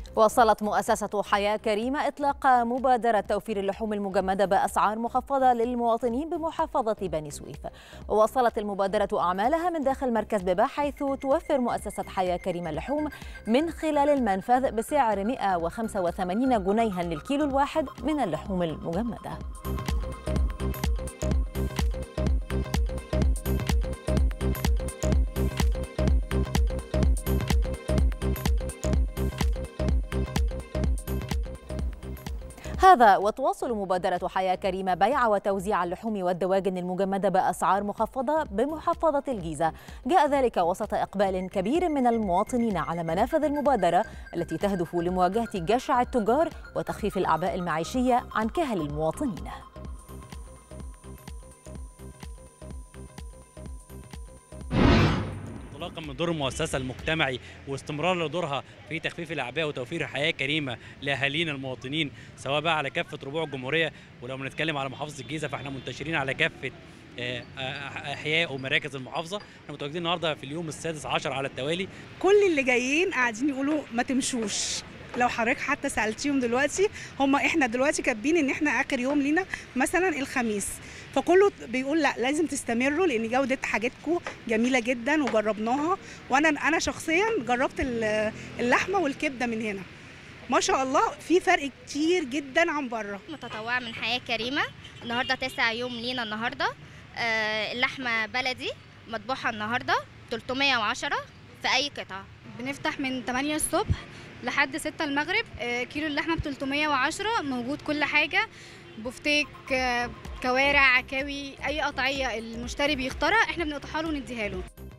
واصلت مؤسسة حياة كريمة إطلاق مبادرة توفير اللحوم المجمدة بأسعار مخفضة للمواطنين بمحافظة بني سويف. وواصلت المبادرة أعمالها من داخل مركز ببا، حيث توفر مؤسسة حياة كريمة اللحوم من خلال المنفذ بسعر 185 جنيها للكيلو الواحد من اللحوم المجمدة. هذا وتواصل مبادرة حياة كريمة بيع وتوزيع اللحوم والدواجن المجمدة بأسعار مخفضة بمحافظة الجيزة. جاء ذلك وسط إقبال كبير من المواطنين على منافذ المبادرة التي تهدف لمواجهة جشع التجار وتخفيف الأعباء المعيشية عن كاهل المواطنين. انطلاقا من دور المؤسسه المجتمعي واستمرار لدورها في تخفيف الاعباء وتوفير حياه كريمه لاهالينا المواطنين، سواء بقى على كافه ربوع الجمهوريه، ولو بنتكلم على محافظه الجيزه فاحنا منتشرين على كافه احياء ومراكز المحافظه. احنا متواجدين النهارده في اليوم السادس عشر على التوالي. كل اللي جايين قاعدين يقولوا ما تمشوش. لو حضرتك حتى سالتيهم دلوقتي، احنا دلوقتي كاتبين ان احنا اخر يوم لينا مثلا الخميس، فكله بيقول لا لازم تستمروا لان جوده حاجاتكم جميله جدا وجربناها. وانا شخصيا جربت اللحمه والكبده من هنا، ما شاء الله في فرق كتير جدا عن بره. متطوعه من حياه كريمه، النهارده 9 يوم لينا النهارده. اللحمه بلدي مذبوحه النهارده 310 في اي قطعه. بنفتح من 8 الصبح لحد 6 المغرب. كيلو اللحمه ب 310، موجود كل حاجه، بفتيك، كوارع، عكاوي، اي قطعيه المشتري بيختارها احنا بنقطعها له ونديها له.